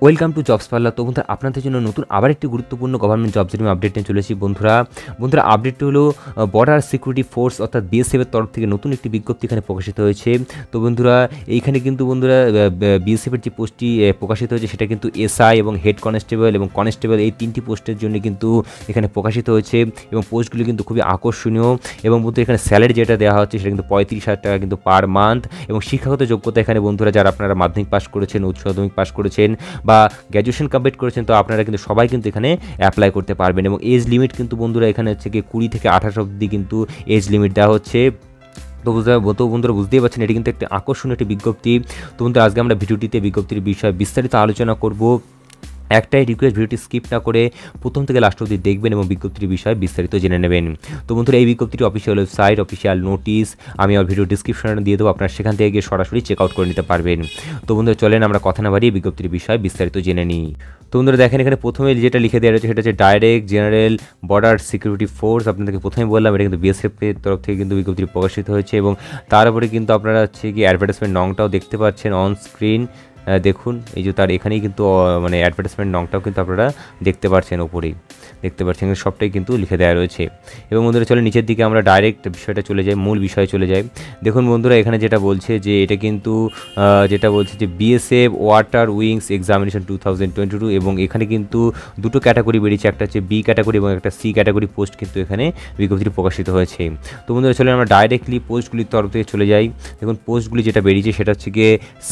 Welcome to jobs parlour. তো বন্ধুরা আপনাদের জন্য নতুন আবার একটি গুরুত্বপূর্ণ গভর্নমেন্ট জবস নিয়ে আপডেট নিয়ে চলেছি। বন্ধুরা আপডেটটি হলো বর্ডার সিকিউরিটি ফোর্স অর্থাৎ B.S.F এর তরফ থেকে নতুন একটি বিজ্ঞপ্তি এখানে প্রকাশিত হয়েছে। তো বন্ধুরা এইখানে কিন্তু B.S.F এর যে পোস্টটি প্রকাশিত হয়েছে সেটা কিন্তু SI এবং হেড কনস্টেবল এবং কনস্টেবল এই তিনটি পোস্টের জন্য কিন্তু এখানে প্রকাশিত হয়েছে এবং পোস্টগুলি কিন্তু খুবই আকর্ষণীয়। এবং বন্ধুরা এখানে স্যালারি যেটা দেওয়া হচ্ছে সেটা কিন্তু 35,000 টাকা কিন্তু পার মান্থ। এবং শিক্ষাগত যোগ্যতা এখানে বন্ধুরা যারা আপনারা মাধ্যমিক পাস করেছেন, উচ্চ মাধ্যমিক পাস করেছেন বা গ্র্যাজুয়েশন কমপ্লিট করেছেন, তো আপনারা কিন্তু সবাই কিন্তু এখানে অ্যাপ্লাই করতে পারবেন। এবং এজ লিমিট কিন্তু বন্ধুরা এখানে হচ্ছে কি 20 থেকে 28 অবধি কিন্তু এজ লিমিট দেওয়া হচ্ছে। তো বন্ধুরা বুঝতেই পারছেন এটি কিন্তু একটি আকর্ষণীয় একটি বিজ্ঞপ্তি। তো বন্ধুরা আজকে আমরা ভিডিওটিতে বিজ্ঞপ্তির বিষয়ে বিস্তারিত আলোচনা করব। একটাই রিকোয়েস্ট, ভিডিওটি স্কিপ না করে প্রথম থেকে লাস্ট অবধি দেখবেন এবং বিজ্ঞপ্তির বিষয়ে বিস্তারিত জেনে নেবেন। তো বন্ধুরা এই বিজ্ঞপ্তিটি অফিসিয়াল ওয়েবসাইট, অফিসিয়াল নোটিশ আমি আমার ভিডিও ডিসক্রিপশনে দিয়ে দেবো, আপনারা সেখান থেকে গিয়ে সরাসরি চেক আউট করে নিতে পারবেন। তো বন্ধুরা চলেন আমরা কথা না বাড়িয়ে বিজ্ঞপ্তির বিষয়ে বিস্তারিত জেনে নিই। তো বন্ধুরা দেখেন এখানে প্রথমে যেটা লিখে দেওয়া রয়েছে সেটা হচ্ছে direct general border security force. আপনাদেরকে প্রথমে বললাম এটা কিন্তু B.S.F এর তরফ থেকে কিন্তু বিজ্ঞপ্তি প্রকাশিত হয়েছে এবং তার উপরে কিন্তু আপনারা হচ্ছে কি অ্যাডভার্টাইজমেন্ট নংটাও দেখতে পাচ্ছেন অন স্ক্রিন। দেখুন এই যে তার এখানেই কিন্তু মানে অ্যাডভার্টাইজমেন্ট নংটাও কিন্তু আপনারা দেখতে পাচ্ছেন, ওপরেই দেখতে পাচ্ছেন, সবটাই কিন্তু লিখে দেওয়া রয়েছে। এবং বন্ধুরা চলে নিচের দিকে আমরা ডাইরেক্ট বিষয়টা চলে যাই, মূল বিষয়ে চলে যাই। দেখুন বন্ধুরা এখানে যেটা বলছে যে এটা কিন্তু যেটা বলছে যে B.S.F ওয়াটার উইংস এক্সামিনেশন 2022 এবং এখানে কিন্তু দুটো ক্যাটাগরি বেরিয়েছে, একটা হচ্ছে বি ক্যাটাগরি এবং একটা সি ক্যাটাগরি পোস্ট কিন্তু এখানে বিজ্ঞপ্তিটি প্রকাশিত হয়েছে। তো বন্ধুরা চলে আমরা ডাইরেক্টলি পোস্টগুলির তরফ থেকে চলে যাই। দেখুন পোস্টগুলি যেটা বেরিয়েছে সেটা হচ্ছে গিয়ে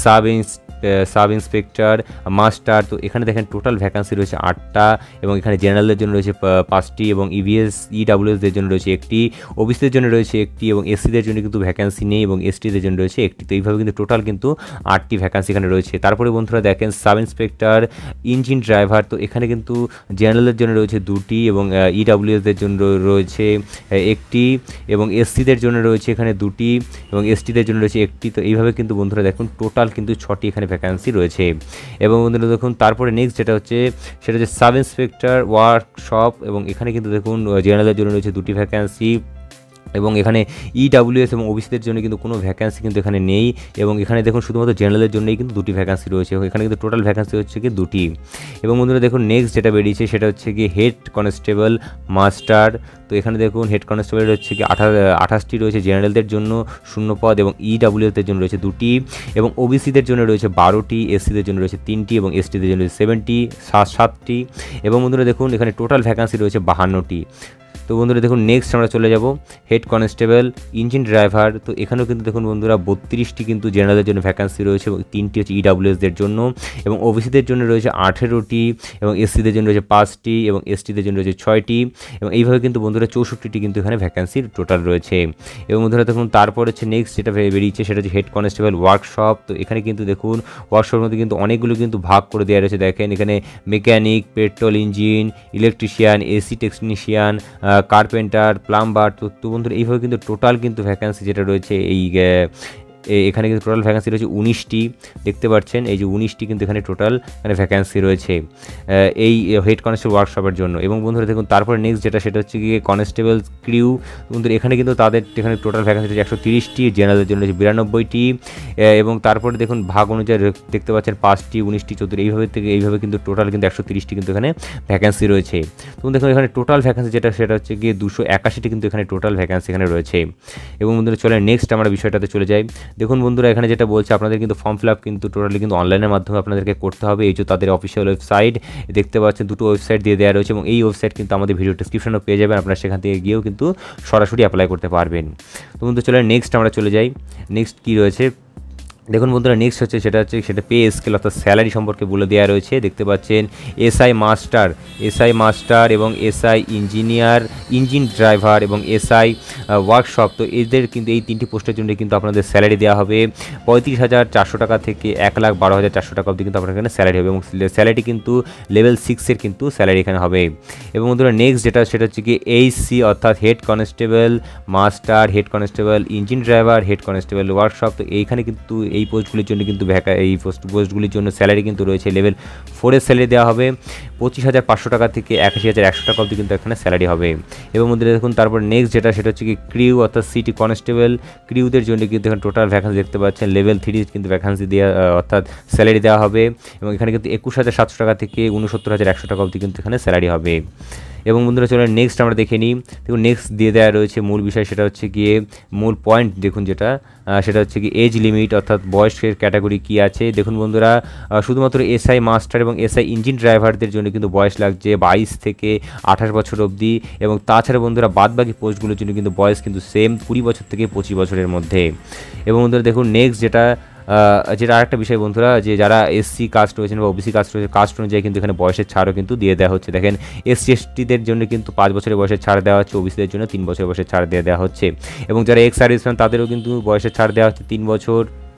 সাব ইন্সপেক্টর মাস্টার। তো এখানে দেখেন টোটাল ভ্যাকান্সি রয়েছে 8টা এবং এখানে জেনারেলদের জন্য রয়েছে 5টি এবং EWSদের জন্য রয়েছে 1টি, ওবিসিদের জন্য রয়েছে 1টি এবং SCদের জন্য কিন্তু ভ্যাকান্সি নেই এবং STদের জন্য রয়েছে 1টি। তো এইভাবে কিন্তু টোটাল কিন্তু 8টি ভ্যাকান্সি এখানে রয়েছে। তারপরে বন্ধুরা দেখেন সাব ইন্সপেক্টর ইঞ্জিন ড্রাইভার। তো এখানে কিন্তু জেনারেলদের জন্য রয়েছে 2টি এবং EWSদের জন্য রয়েছে 1টি এবং SCদের জন্য রয়েছে এখানে 2টি এবং STদের জন্য রয়েছে 1টি। তো এইভাবে কিন্তু বন্ধুরা দেখুন টোটাল কিন্তু 6টি এখানে ভ্যাকান্সি রয়েছে। এবং বন্ধুরা দেখুন তারপরে নেক্সট যেটা হচ্ছে সেটা হচ্ছে সাব ইন্সপেক্টর ওয়ার্কশপ এবং এখানে কিন্তু দেখুন জেনারেলের জন্য রয়েছে 2টি ভ্যাকান্সি এবং এখানে EWS এবং ওবিসিদের জন্য কিন্তু কোনো ভ্যাকান্সি কিন্তু এখানে নেই এবং এখানে দেখুন শুধুমাত্র জেনারেলের জন্যই কিন্তু 2টি ভ্যাকান্সি রয়েছে এবং এখানে কিন্তু টোটাল ভ্যাকান্সি হচ্ছে কি 2টি। এবং বন্ধুরা দেখুন নেক্সট যেটা বেরিয়েছে সেটা হচ্ছে কি হেড কনস্টেবল মাস্টার। তো এখানে দেখুন হেড কনস্টেবলের হচ্ছে কি 28টি রয়েছে, জেনারেলদের জন্য 0 পদ এবং EWSদের জন্য রয়েছে 2টি এবং ওবিসিদের জন্য রয়েছে 12টি, SCদের জন্য রয়েছে 3টি এবং STদের জন্য রয়েছে 7টি। এবং বন্ধুরা দেখুন এখানে টোটাল ভ্যাকান্সি রয়েছে 52টি। তো বন্ধুরা দেখুন নেক্সট আমরা চলে যাব হেড কনস্টেবল ইঞ্জিন ড্রাইভার। তো এখানেও কিন্তু দেখুন বন্ধুরা 32টি কিন্তু জেনারেলের জন্য ভ্যাকান্সি রয়েছে এবং 3টি হচ্ছে EWSদের জন্য এবং ওবিসিদের জন্য রয়েছে 18টি এবং SCদের জন্য রয়েছে 5টি এবং STদের জন্য রয়েছে 6টি এবং এইভাবে কিন্তু বন্ধুরা 64টি কিন্তু এখানে ভ্যাকান্সির টোটাল রয়েছে। এবং বন্ধুরা দেখুন তারপর হচ্ছে নেক্সট যেটা বেরিয়েছে সেটা হচ্ছে হেড কনস্টেবল ওয়ার্কশপ। তো এখানে কিন্তু দেখুন ওয়ার্কশপের মধ্যে কিন্তু অনেকগুলো কিন্তু ভাগ করে দেওয়া রয়েছে। দেখেন এখানে mechanic, petrol engine, electrician, AC technician, carpenter, plumber. তো বন্ধুরা এইভাবে কিন্তু টোটাল কিন্তু ভ্যাকান্সি যেটা রয়েছে এখানে কিন্তু টোটাল ভ্যাকান্সি রয়েছে 19টি, দেখতে পাচ্ছেন এই যে 19টি কিন্তু এখানে টোটাল এখানে ভ্যাকান্সি রয়েছে এই হেড কনস্টেবল ওয়ার্কশপের জন্য। এবং বন্ধুরা দেখুন তারপরে নেক্সট যেটা সেটা হচ্ছে গিয়ে কনস্টেবল ক্রিউ। বন্ধুরা এখানে কিন্তু তাদের এখানে টোটাল ভ্যাকান্সি রয়েছে 130টি, জেনারেলের জন্য রয়েছে 92টি এবং তারপরে দেখুন ভাগ অনুযায়ী দেখতে পাচ্ছেন 5টি, 19টি, 14 এইভাবে কিন্তু টোটাল কিন্তু 130টি কিন্তু এখানে ভ্যাকান্সি রয়েছে। তো দেখুন এখানে টোটাল ভ্যাকান্সি যেটা সেটা হচ্ছে গিয়ে 281টি কিন্তু এখানে টোটাল ভ্যাকান্সি এখানে রয়েছে। এবং বন্ধুরা চলে নেক্সট আমরা বিষয়টাতে চলে যাই। দেখুন বন্ধুরা এখানে যেটা বলছে আপনাদের কিন্তু ফর্ম ফিল আপ কিন্তু টোটালি কিন্তু অনলাইনের মাধ্যমে আপনাদেরকে করতে হবে। এই যে তাদের অফিসিয়াল ওয়েবসাইট দেখতে পাচ্ছেন, দুটো ওয়েবসাইট দিয়ে দেওয়া রয়েছে এবং এই ওয়েবসাইট কিন্তু আমাদের ভিডিও ডিসক্রিপশনেও পেয়ে যাবেন, আপনারা সেখান থেকে গিয়েও কিন্তু সরাসরি অ্যাপ্লাই করতে পারবেন। তো বন্ধু চলে নেক্সট আমরা চলে যাই। নেক্সট কী রয়েছে দেখুন বন্ধুরা নেক্সট হচ্ছে সেটা পে স্কেল অর্থাৎ স্যালারি সম্পর্কে বলে দেওয়া রয়েছে। দেখতে পাচ্ছেন SI মাস্টার এবং SI ইঞ্জিনিয়ার, ইঞ্জিন ড্রাইভার এবং SI ওয়ার্কশপ। তো এদের কিন্তু এই 3টি পোস্টের জন্য কিন্তু আপনাদের স্যালারি দেওয়া হবে 35,400 টাকা থেকে 1,12,400 টাকা অবধি কিন্তু আপনার এখানে স্যালারি হবে এবং স্যালারি কিন্তু লেভেল 6-এর কিন্তু স্যালারি এখানে হবে। এবং বন্ধুরা নেক্সট সেটা হচ্ছে কি HC অর্থাৎ head constable master, head constable engine driver, head constable workshop. তো এইখানে কিন্তু এই পোস্টগুলির জন্য কিন্তু এই পোস্টগুলির জন্য স্যালারি কিন্তু রয়েছে লেভেল 4-এর স্যালারি দেওয়া হবে 25,500 টাকা থেকে 81,100 টাকা অবধি কিন্তু এখানে স্যালারি হবে। এবং মধ্যে দেখুন তারপর নেক্সট যেটা সেটা হচ্ছে কি ক্রিউ অর্থাৎ সিটি কনস্টেবল ক্রিউদের জন্য কিন্তু এখানে টোটাল ভ্যাকান্সি দেখতে পাচ্ছেন লেভেল 3 কিন্তু ভ্যাকান্সি দেওয়া অর্থাৎ স্যালারি দেওয়া হবে এবং এখানে কিন্তু 21,700 টাকা থেকে 69,100 টাকা অবধি কিন্তু এখানে স্যালারি হবে। এবং বন্ধুরা চলে নেক্সট আমরা দেখে নিই। দেখুন নেক্সট দিয়ে দেওয়া রয়েছে মূল বিষয় সেটা হচ্ছে গিয়ে মূল পয়েন্ট দেখুন যেটা সেটা হচ্ছে কি এজ লিমিট অর্থাৎ বয়সের ক্যাটাগরি কী আছে। দেখুন বন্ধুরা শুধুমাত্র এসআই মাস্টার এবং এসআই ইঞ্জিন ড্রাইভারদের জন্য কিন্তু বয়স লাগছে 22 থেকে 28 বছর অবধি এবং তাছাড়া বন্ধুরা বাদবাকি পোস্টগুলোর জন্য কিন্তু বয়স কিন্তু সেম 20 বছর থেকে 25 বছরের মধ্যে। এবং বন্ধুরা দেখুন নেক্সট যেটা আরেকটা বিষয় বন্ধুরা যে যারা এসসি কাস্ট রয়েছেন বা ওবিসি কাস্ট রয়েছে কাস্ট অনুযায়ী কিন্তু এখানে বয়সের ছাড়ও কিন্তু দিয়ে দেওয়া হচ্ছে। দেখেন এসসি এসটিদের জন্য কিন্তু 5 বছরের বয়সের ছাড় দেওয়া হচ্ছে, ওবিসিদের জন্য 3 বছরের বয়সের ছাড় দিয়ে দেওয়া হচ্ছে এবং যারা এক্স সার্ভিসম্যান তাদেরও কিন্তু বয়সের ছাড় দেওয়া হচ্ছে 3 বছর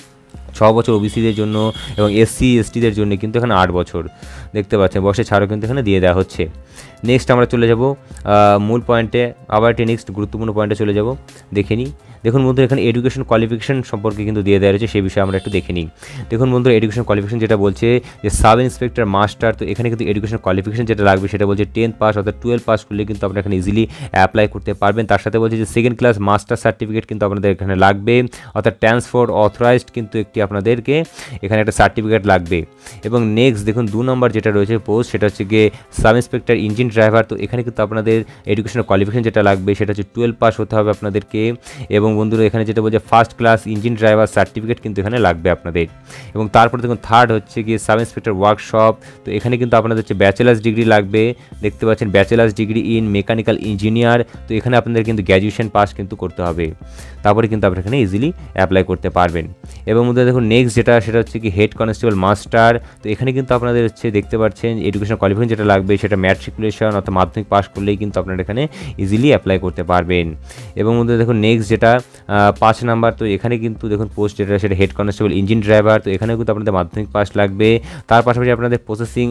6 বছর ওবিসিদের জন্য এবং এসসি এসটিদের জন্য কিন্তু এখানে 8 বছর দেখতে পাচ্ছেন বয়সের ছাড়ও কিন্তু এখানে দিয়ে দেওয়া হচ্ছে। নেক্সট আমরা চলে যাব মূল পয়েন্টে, আবার একটি নেক্সট গুরুত্বপূর্ণ পয়েন্টে চলে যাব দেখে নিই। দেখুন বন্ধুরা এখানে এডুকেশন কোয়ালিফিকেশন সম্পর্কে কিন্তু দিয়ে দেওয়া রয়েছে, সেই বিষয়ে আমরা একটু দেখে নিই। দেখুন বন্ধুরা এডুকেশন কোয়ালিফিকেশন যেটা বলছে যে সাব ইন্সপেক্টর মাস্টার, তো এখানে কিন্তু এডুকেশন কোয়ালিফিকেশন যেটা লাগবে সেটা বলছে 10th পাস অর্থাৎ 12 পাস করলে কিন্তু আপনারা এখানে ইজিলি অ্যাপ্লাই করতে পারবেন। তার সাথে বলছে যে সেকেন্ড ক্লাস মাস্টার সার্টিফিকেট কিন্তু আপনাদের এখানে লাগবে অর্থাৎ ট্রান্সফার অথরাইজড কিন্তু একটি আপনাদেরকে এখানে একটা সার্টিফিকেট লাগবে। এবং নেক্সট দেখুন 2 নম্বর যেটা রয়েছে পোস্ট সেটা হচ্ছে গিয়ে সাব ইন্সপেক্টর ইঞ্জিন ড্রাইভার, তো এখানে কিন্তু আপনাদের এডুকেশনাল কোয়ালিফিকেশন যেটা লাগবে সেটা হচ্ছে 12 পাস হতে হবে আপনাদেরকে। এবং বন্ধুরা এখানে যেটা বলছে first class engine driver certificate কিন্তু এখানে লাগবে আপনাদের। এবং তারপরে দেখুন থার্ড হচ্ছে গিয়ে সাব ইন্সপেক্টর ওয়ার্কশপ, তো এখানে কিন্তু আপনাদের হচ্ছে ব্যাচেলার্স ডিগ্রি লাগবে, দেখতে পাচ্ছেন bachelor's degree in mechanical engineer, তো এখানে আপনাদের কিন্তু গ্র্যাজুয়েশন পাস কিন্তু করতে হবে, তারপরে কিন্তু আপনারা এখানে ইজিলি অ্যাপ্লাই করতে পারবেন। এবং মধ্যে দেখুন নেক্সট যেটা সেটা হচ্ছে কি হেড কনস্টেবল মাস্টার, তো এখানে কিন্তু আপনাদের হচ্ছে দেখতে পাচ্ছেন এডুকেশন কোয়ালিফিকেশন যেটা লাগবে সেটা ম্যাট্রিকুলেশন অর্থাৎ মাধ্যমিক পাস করলেই কিন্তু আপনারা এখানে ইজিলি অ্যাপ্লাই করতে পারবেন। এবং মধ্যে দেখুন নেক্সট যেটা 5 নাম্বার, তো এখানে কিন্তু দেখুন পোস্ট যেটা সেটা হেড কনস্টেবল ইঞ্জিন ড্রাইভার, তো এখানেও কিন্তু আপনাদের মাধ্যমিক পাস লাগবে, তার পাশাপাশি আপনাদের processing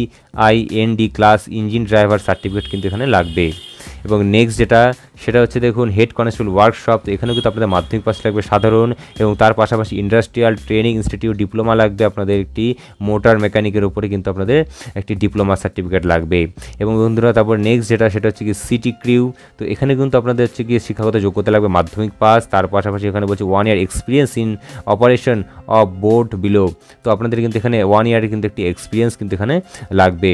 IIND class engine driver certificate কিন্তু এখানে লাগবে। এবং নেক্সট যেটা সেটা হচ্ছে দেখুন হেড কনস্টেবল ওয়ার্কশপ, তো এখানেও কিন্তু আপনাদের মাধ্যমিক পাস লাগবে সাধারণ, এবং তার পাশাপাশি ইন্ডাস্ট্রিয়াল ট্রেনিং ইনস্টিটিউট ডিপ্লোমা লাগবে আপনাদের একটি, মোটর মেকানিকের উপরে কিন্তু আপনাদের একটি ডিপ্লোমা সার্টিফিকেট লাগবে। এবং বন্ধুরা তারপর নেক্সট যেটা সেটা হচ্ছে কি সিটি ক্রিউ, তো এখানে কিন্তু আপনাদের হচ্ছে কি শিক্ষাগত যোগ্যতা লাগবে মাধ্যমিক পাস, তার পাশাপাশি এখানে বলছে 1 year experience in operation of boat below, তো আপনাদের কিন্তু এখানে 1 ইয়ারের কিন্তু একটি এক্সপিরিয়েন্স কিন্তু এখানে লাগবে।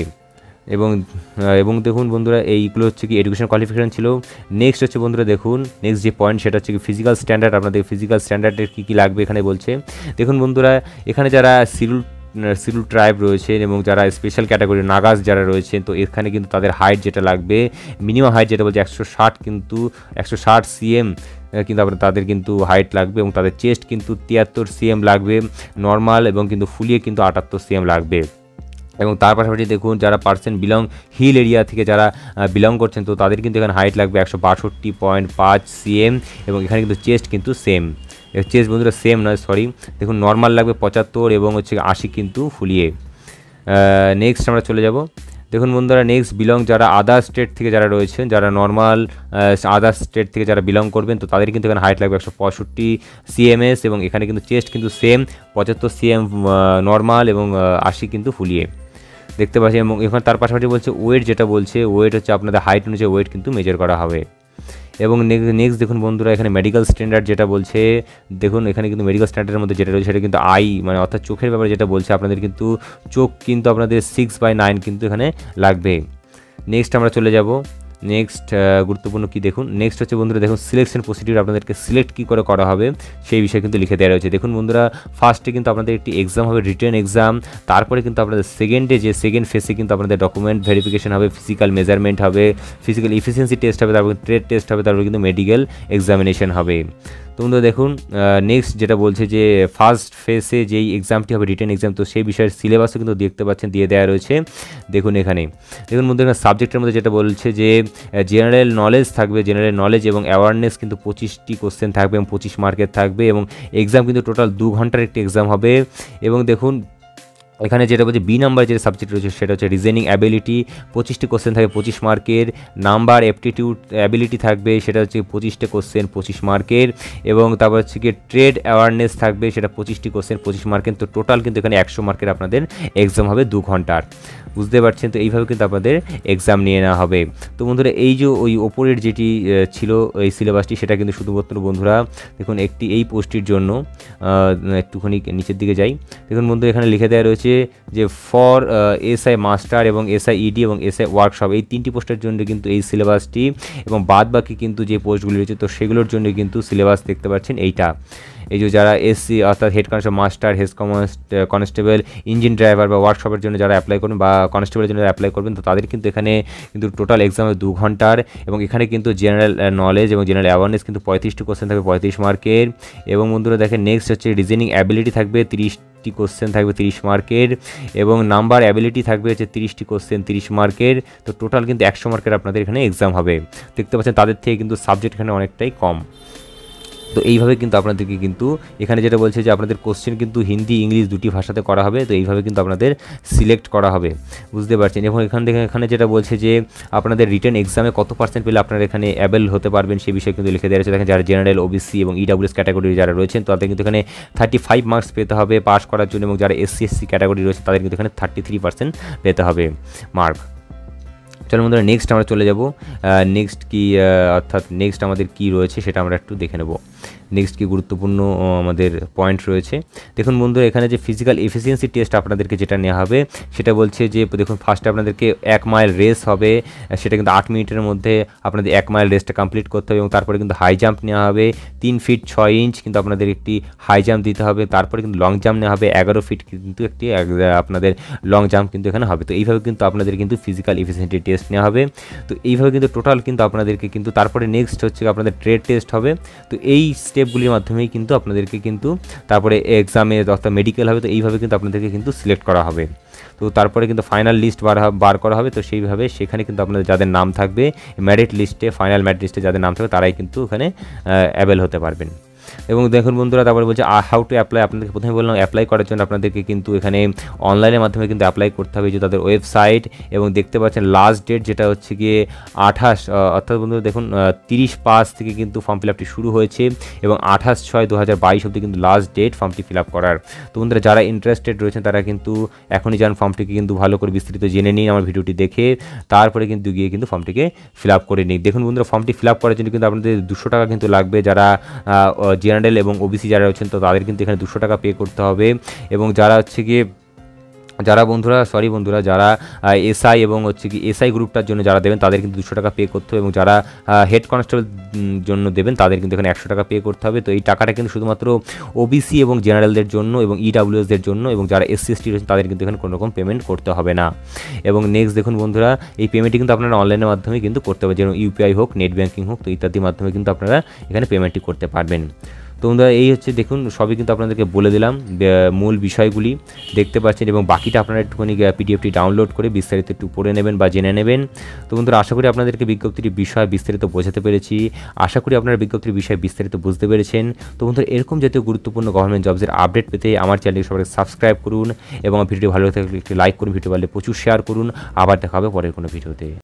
এবং দেখুন বন্ধুরা এইগুলো হচ্ছে কি এডুকেশন কোয়ালিফিকেশন ছিল। নেক্সট হচ্ছে বন্ধুরা দেখুন নেক্সট যে পয়েন্ট সেটা হচ্ছে কি ফিজিক্যাল স্ট্যান্ডার্ড, আপনাদের ফিজিক্যাল স্ট্যান্ডার্ডের কী লাগবে এখানে বলছে। দেখুন বন্ধুরা এখানে যারা শিডিউল ট্রাইব রয়েছেন এবং যারা স্পেশাল ক্যাটাগরি নাগাস যারা রয়েছেন, তো এখানে কিন্তু তাদের হাইট যেটা লাগবে মিনিমাম হাইট যেটা বলছে 160 কিন্তু 160 cm কিন্তু তাদের কিন্তু হাইট লাগবে, এবং তাদের চেস্ট কিন্তু 73 cm লাগবে নর্মাল, এবং কিন্তু ফুলিয়ে কিন্তু 78 cm লাগবে। এবং তার পাশাপাশি দেখুন যারা পার্সেন্ট হিল এরিয়া থেকে যারা বিলং করছেন, তো তাদের কিন্তু এখানে হাইট লাগবে 162.5 cm, এবং এখানে কিন্তু চেস্ট কিন্তু সেম, চেস্ট বন্ধুরা সেম নয় সরি, দেখুন নর্মাল লাগবে 75 এবং হচ্ছে 80 কিন্তু ফুলিয়ে। নেক্সট আমরা চলে যাব। দেখুন বন্ধুরা নেক্সট যারা আদার স্টেট থেকে যারা রয়েছেন, যারা নর্মাল আদার স্টেট থেকে যারা বিলং করবেন, তো তাদের কিন্তু এখানে হাইট লাগবে 165 cm, এবং এখানে কিন্তু চেস্ট কিন্তু সেম 75 cm নর্মাল এবং 80 কিন্তু ফুলিয়ে দেখতে পাচ্ছি। এবং এখানে তার পাশাপাশি বলছে ওয়েট, যেটা বলছে ওয়েট হচ্ছে আপনাদের হাইট অনুযায়ী ওয়েট কিন্তু মেজার করা হবে। এবং নেক্সট দেখুন বন্ধুরা এখানে মেডিকেল স্ট্যান্ডার্ড যেটা বলছে, দেখুন এখানে কিন্তু মেডিকেল স্ট্যান্ডার্ডের মধ্যে যেটা রয়েছে সেটা কিন্তু মানে অর্থাৎ চোখের ব্যাপারে যেটা বলছে আপনাদের কিন্তু চোখ কিন্তু আপনাদের 6/9 কিন্তু এখানে লাগবে। নেক্সট আমরা চলে যাব। নেক্সট গুরুত্বপূর্ণ কি দেখুন, নেক্সট হচ্ছে বন্ধুরা দেখুন সিলেকশন প্রসিডিউর, আপনাদেরকে সিলেক্ট কী করে করা হবে সেই বিষয়ে কিন্তু লিখে দেওয়া রয়েছে। দেখুন বন্ধুরা ফার্স্টে কিন্তু আপনাদের একটি এক্সাম হবে, রিটেন এক্সাম, তারপরে কিন্তু আপনাদের সেকেন্ড ফেসে কিন্তু আপনাদের ডকুমেন্ট ভেরিফিকেশন হবে, ফিজিক্যাল মেজারমেন্ট হবে, ফিজিক্যাল এফিসিয়েন্সি টেস্ট হবে, তারপর ট্রেড টেস্ট হবে, তারপরে কিন্তু মেডিকেল এক্সামিনেশন হবে। তো বন্ধুরা দেখুন নেক্সট যেটা বলছে যে ফার্স্ট ফেসে যেই এক্সামটি হবে রিটেন এক্সাম, তো সেই বিষয়ের সিলেবাসও কিন্তু দেখতে পাচ্ছেন দিয়ে দেওয়া রয়েছে। দেখুন এখানে দেখুন বন্ধুরা সাবজেক্টের মধ্যে যেটা বলছে যে জেনারেল নলেজ থাকবে, জেনারেল নলেজ এবং অ্যাওয়ারনেস কিন্তু 25টি কোশ্চেন থাকবে এবং 25 মার্কের থাকবে, এবং এক্সাম কিন্তু টোটাল 2 ঘন্টার একটি এক্সাম হবে। এবং দেখুন এখানে যেটা বলছে বি নাম্বার যে সাবজেক্ট রয়েছে সেটা হচ্ছে রিজনিং অ্যাবিলিটি, 25টি কোশ্চেন থাকবে 25 মার্কের। নাম্বার অ্যাপটিটিউড অ্যাবিলিটি থাকবে, সেটা হচ্ছে 25টা কোশ্চেন 25 মার্কের। এবং তারপর হচ্ছে কি ট্রেড অ্যাওয়ারনেস থাকবে, সেটা 25টি কোশ্চেন 25 মার্কের। তো টোটাল কিন্তু এখানে 100 মার্কের আপনাদের এক্সাম হবে 2 ঘন্টার, বুঝতে পারছেন। তো এইভাবে কিন্তু আপনাদের এক্সাম নিয়ে নেওয়া হবে। তো বন্ধুরা এই যে ওই ওপরের যেটি ছিল এই সিলেবাসটি, সেটা কিন্তু শুধুমাত্র বন্ধুরা দেখুন একটি এই পোস্টটির জন্য। একটুখানি নিচের দিকে যাই, দেখুন বন্ধু এখানে লিখে দেওয়া রয়েছে যে ফর এসআই মাস্টার এবং এসআই ইডি এবং এসআই ওয়ার্কশপ, এই 3টি পোস্টের জন্য কিন্তু এই সিলেবাসটি, এবং বাদ বাকি কিন্তু যে পোস্টগুলি রয়েছে তো সেগুলোর জন্য কিন্তু সিলেবাস দেখতে পাচ্ছেন এইটা। এই যে যারা এসসি অর্থাৎ head constable master, head constable, engine driver বা ওয়ার্কশপের জন্য যারা অ্যাপ্লাই করবেন বা কনস্টেবলের জন্য অ্যাপ্লাই করবেন, তো তাদের কিন্তু এখানে কিন্তু টোটাল এক্সাম 2 ঘন্টার। এবং এখানে কিন্তু জেনারেল নলেজ এবং জেনারেল অ্যাওয়ারনেস কিন্তু 35টি কোশ্চেন থাকবে 35 মার্কের। এবং বন্ধুরা দেখেন নেক্সট হচ্ছে রিজনিং অ্যাবিলিটি থাকবে 30টি কোশ্চেন থাকবে 30 মার্কের। এবং নাম্বার অ্যাবিলিটি থাকবে হচ্ছে 30টি কোশ্চেন 30 মার্কের। তো টোটাল কিন্তু 100 মার্কের আপনাদের এখানে এক্সাম হবে। দেখতে পাচ্ছেন তাদের থেকে কিন্তু সাবজেক্ট এখানে অনেকটাই কম। তো এইভাবে কিন্তু আপনাদেরকে কিন্তু এখানে যেটা বলছে যে আপনাদের কোশ্চেন কিন্তু হিন্দি ইংলিশ দুটি ভাষাতে করা হবে। তো এইভাবে কিন্তু আপনাদের সিলেক্ট করা হবে, বুঝতে পারছেন। এবং এখানে যেটা বলছে যে আপনাদের রিটেন এক্সামে কত পার্সেন্ট পেলে আপনারা এখানে অ্যাবেল হতে পারবেন সেই বিষয়ে কিন্তু লিখে দেওয়া রয়েছে। দেখেন যারা জেনারেল, ওবিসি এবং ইডাব্লিউএস ক্যাটাগরি যারা রয়েছেন তাদের কিন্তু এখানে 35 মার্কস পেতে হবে পাস করার জন্য। এবং যারা এসসি এসসি ক্যাটাগরি রয়েছে তাদের কিন্তু এখানে 33% পেতে হবে মার্ক। চলো বন্ধুরা নেক্সট আমরা চলে যাব। নেক্সট কি অর্থাৎ নেক্সট আমাদের কি রয়েছে সেটা আমরা একটু দেখে নেব। নেক্সট কি গুরুত্বপূর্ণ আমাদের পয়েন্ট রয়েছে, দেখুন বন্ধুরা এখানে যে ফিজিক্যাল এফিসিয়েন্সি টেস্ট আপনাদেরকে যেটা নেওয়া হবে সেটা বলছে যে দেখুন ফার্স্টে আপনাদেরকে 1 মাইল রেস হবে, সেটা কিন্তু 8 মিনিটের মধ্যে আপনাদের 1 মাইল রেসটা কমপ্লিট করতে হবে। এবং তারপরে কিন্তু হাই জাম্প নেওয়া হবে 3 ফিট 6 ইঞ্চ, কিন্তু আপনাদের একটি হাই জাম্প দিতে হবে। তারপরে কিন্তু লং জাম্প নেওয়া হবে 11 ফিট, কিন্তু একটি আপনাদের লং জাম্প কিন্তু এখানে হবে। তো এইভাবে কিন্তু আপনাদের কিন্তু ফিজিক্যাল এফিসিয়েন্সি টেস্ট নেওয়া হবে। তো এইভাবে কিন্তু টোটাল কিন্তু আপনাদেরকে কিন্তু তারপরে নেক্সট হচ্ছে আপনাদের ট্রেড টেস্ট হবে। তো এই স্টেপগুলির মাধ্যমেই কিন্তু আপনাদেরকে কিন্তু তারপরে এক্সামে অর্থাৎ মেডিকেল হবে। তো এইভাবে কিন্তু আপনাদেরকে কিন্তু সিলেক্ট করা হবে। তো তারপরে কিন্তু ফাইনাল লিস্ট বার করা হবে। তো সেইভাবে সেখানে কিন্তু আপনাদের যাদের নাম থাকবে মেরিট লিস্টে, ফাইনাল মেরিট লিস্টে যাদের নাম থাকবে তারাই কিন্তু ওখানে অ্যাভেল হতে পারবেন। এবং দেখুন বন্ধুরা তারপরে বলছে হাউ টু অ্যাপ্লাই। আপনাদেরকে প্রথমে বললাম অ্যাপ্লাই করার জন্য আপনাদেরকে কিন্তু এখানে অনলাইনের মাধ্যমে কিন্তু অ্যাপ্লাই করতে হবে, যে তাদের ওয়েবসাইট। এবং দেখতে পাচ্ছেন লাস্ট ডেট যেটা হচ্ছে গিয়ে 28 অর্থাৎ বন্ধুরা দেখুন 30/5 থেকে কিন্তু ফর্ম ফিল আপটি শুরু হয়েছে এবং 28/6/2022 অবধি কিন্তু লাস্ট ডেট ফর্মটি ফিল আপ করার। তো বন্ধুরা যারা ইন্টারেস্টেড রয়েছেন তারা কিন্তু এখনই যান ফর্মটিকে কিন্তু ভালো করে বিস্তারিত জেনে নিন আমার ভিডিওটি দেখে, তারপরে কিন্তু গিয়ে কিন্তু ফর্মটিকে ফিল আপ করে নিন। দেখুন বন্ধুরা ফর্মটি ফিল আপ করার জন্য কিন্তু আপনাদের 200 টাকা কিন্তু লাগবে। যারা জেনারেল এবং ওবিসি যারা রয়েছেন তো তাদের কিন্তু এখানে 200 টাকা পে করতে হবে। এবং যারা হচ্ছে গিয়ে যারা এসআই এবং হচ্ছে কি এসআই গ্রুপটার জন্য যারা দেবেন তাদের কিন্তু 200 টাকা পে করতে হবে। এবং যারা হেড কনস্টেবল জন্য দেবেন তাদের কিন্তু এখানে 100 টাকা পে করতে হবে। তো এই টাকাটা কিন্তু শুধুমাত্র ওবিসি এবং জেনারেলদের জন্য এবং ইডাব্লিউএসদের জন্য, এবং যারা এসসি এসটি রয়েছেন তাদের কিন্তু এখানে কোনো রকম পেমেন্ট করতে হবে না। এবং নেক্সট দেখুন বন্ধুরা এই পেমেন্টটি কিন্তু আপনারা অনলাইনের মাধ্যমে কিন্তু করতে হবে, যেমন ইউপিআই হোক, নেট ব্যাঙ্কিং হোক, তো ইত্যাদির মাধ্যমে কিন্তু আপনারা এখানে পেমেন্টটি করতে পারবেন। তো বন্ধুরা এই হচ্ছে দেখুন সবই কিন্তু আপনাদেরকে বলে দিলাম মূল বিষয়গুলি দেখতে পাচ্ছেন। এবং বাকিটা আপনারা একটুখানি পিডিএফটি ডাউনলোড করে বিস্তারিত একটু পড়ে নেবেন বা জেনে নেবেন। তো বন্ধুরা আশা করি আপনাদেরকে বিজ্ঞপ্তির বিষয় বিস্তারিত বোঝাতে পেরেছি, আশা করি আপনারা বিজ্ঞপ্তির বিষয় বিস্তারিত বুঝতে পেরেছেন। তো বন্ধুরা এরকম জাতীয় গুরুত্বপূর্ণ গভর্নমেন্ট জবসের আপডেট পেতে আমার চ্যানেলটি সবাই সাবস্ক্রাইব করুন এবং ভিডিও ভালো লাগলে একটি লাইক করুন, ভিডিও ভালো প্রচুর শেয়ার করুন। আবার দেখা হবে পরের কোনো ভিডিওতে।